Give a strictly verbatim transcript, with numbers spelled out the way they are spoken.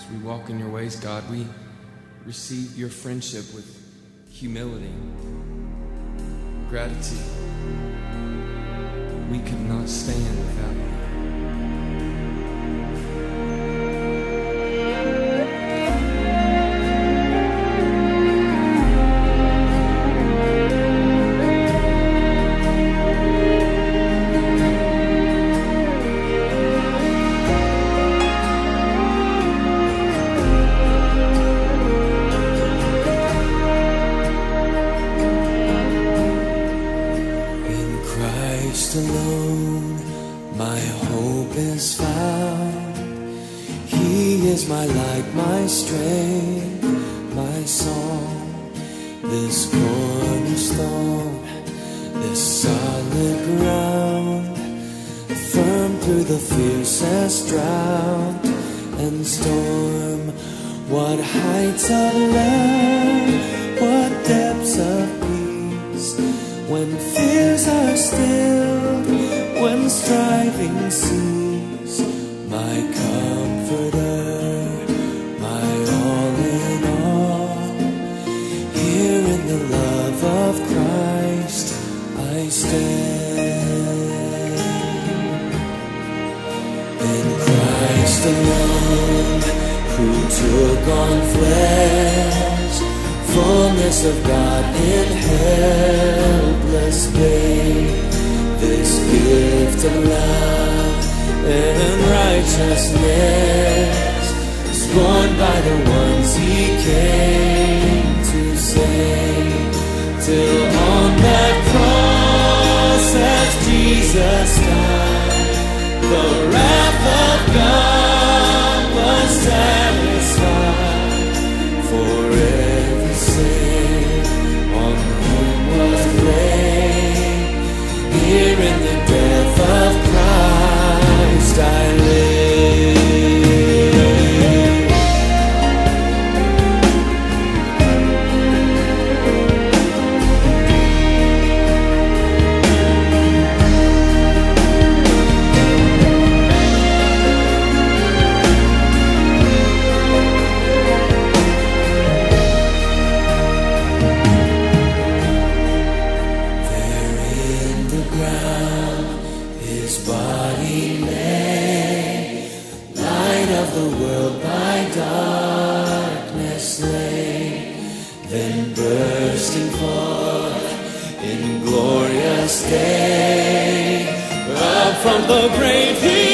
we walk in your ways, God, we receive your friendship with humility, gratitude. We could not stand without you. Alone, my hope is found. He is my light, my strength, my song. This cornerstone, this solid ground, firm through the fiercest drought and storm. What heights of love, what depths of peace, when fears are stilled, when striving cease. My comforter, my all in all. Here in the love of Christ I stand. In Christ alone, who took on flesh, fullness of God in helpless babe. This gift of love and righteousness is borne by the ones he came to save. Till on that cross as Jesus died, the wrath of God was satisfied. For every sin on whom was laid, here in the death of Christ I live. His body lay, light of the world by darkness slain. Then bursting forth in glorious day, up from the grave he